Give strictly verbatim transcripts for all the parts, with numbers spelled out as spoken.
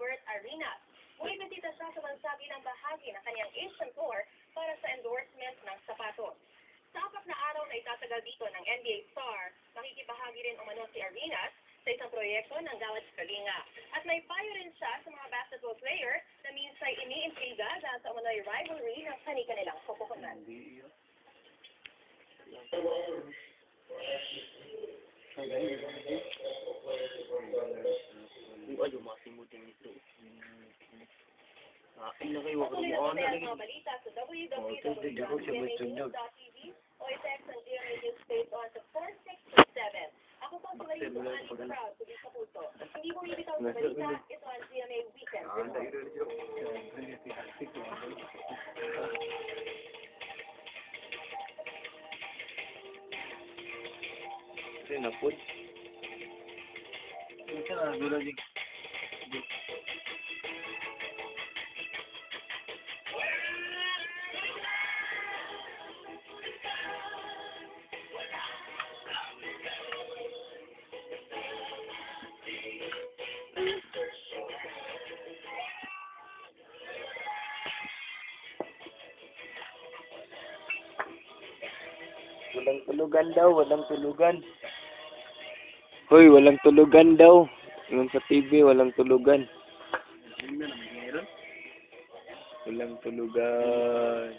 Arena. Muling bisita siya sa bansa bilang bahagi ng kanyang Asian Tour para sa endorsement ng sapatos. Sa apat na araw na itatagal dito ng N B A star, makikibahagi rin umano si Arenas sa isang proyekto ng Galaxy Kalinga. At may payo rin siya sa mga basketball player na minsay iniintriga dahil sa umano'y rivalry ng kani-kanilang pupukunan. Ay, masimutin ito. Ah, ay, nakaiwa ko Patuloy mo. na tayo mga balita sa w w w dot g m a news dot t v o i-text ang G M A News Space on sa four six two seven. Ako po si Marito Ali Proud, tuloy sa puso. Hindi mo ibitaw sa balita, ito ang G M A Weekend Report. Kasi napod. Ito na, dula din. Walang tulugan daw, walang tulugan. Hoy, walang tulugan daw. Yung sa T V, walang tulugan. Walang tulugan.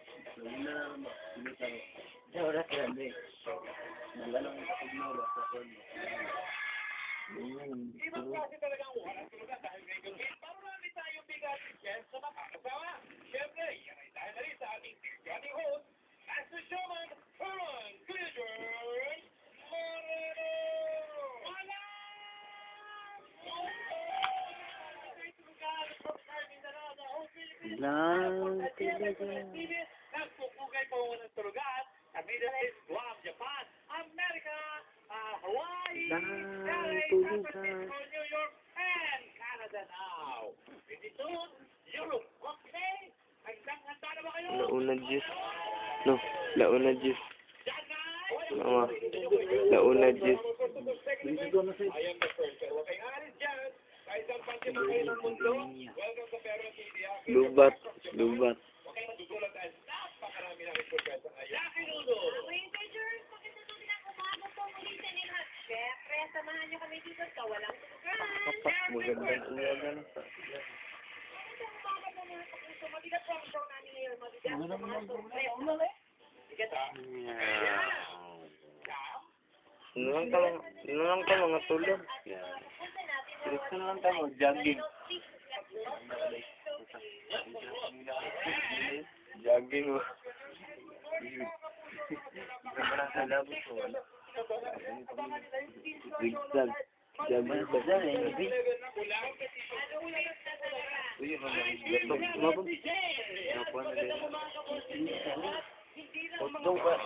Lang tulugan. Nagpupugay po ng tulugan sa Middle East, Guam, Japan, America, uh, Hawaii, L A, San Francisco, New York, and Canada now. Pretty soon, Europe. Okay? Hanggang-handa na ba kayo? Launa Diyos. No, Launa Diyos. Mama, Launa Diyos. I am the first. Pero kay Aris dyan, kahit ang pansin mo kayo ng mundo, welcome to Pero T V. Lubat, lubat. Okay, magdudulang dahil napakarami na rin po sa ngayon. Jackie Ludo! Rangers, maganda po bilang umaga po muli sa inyo lahat. Siyempre, samahan niyo kami dito sa Walang Tulugan. Magandang umagan. Magandang umaga po mga kapuso. Mabigat po ang show namin ngayon. Mabigat po mga sorpresa. Mabigat po. Sinulang ka mga, sinulang ka mga tulog. Sinulang ka naman tayo mag-jogging. Jogging mo. Parang sa labos mo. Zigzag. Jogging ka dyan eh. Uy, laptop mo ba? Nakuha na din. Hotdog ba?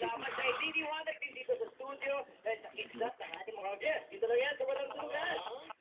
Dito sa studio, sa kickstart ng ating mga guests. Dito lang yan sa Walang Tulugan.